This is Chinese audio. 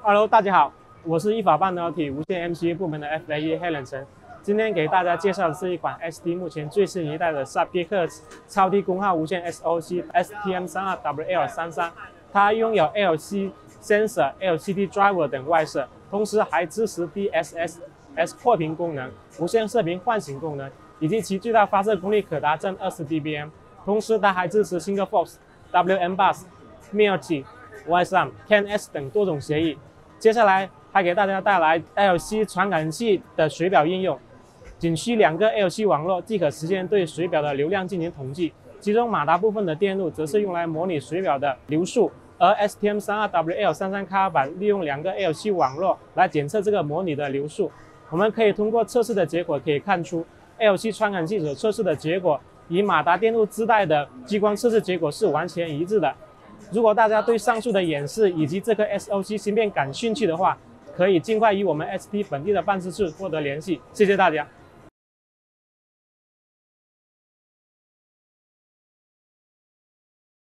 Hello， 大家好，我是意法半导体无线 MCU 部门的 FAE 黑冷城。今天给大家介绍的是一款 ST 目前最新一代的 10GHz 超低功耗无线 SoC STM32WL33，它拥有 LC Sensor、LCD Driver 等外设，同时还支持 DSS扩频功能、无线射频唤醒功能，以及其最大发射功率可达正20 dBm。同时，它还支持 SingleFox、WM Bus、MIRT、YSAM、CAN-S 等多种协议。接下来还给大家带来 LC 传感器的水表应用，仅需2个 LC 网络即可实现对水表的流量进行统计，其中马达部分的电路则是用来模拟水表的流速，而 STM32WL33 卡板利用2个 LC 网络来检测这个模拟的流速。我们可以通过测试的结果可以看出 ，LC 传感器所测试的结果与马达电路自带的激光测试结果是完全一致的。如果大家对上述的演示以及这个 SoC 芯片感兴趣的话，可以尽快与我们 ST 本地的办事处获得联系。谢谢大家。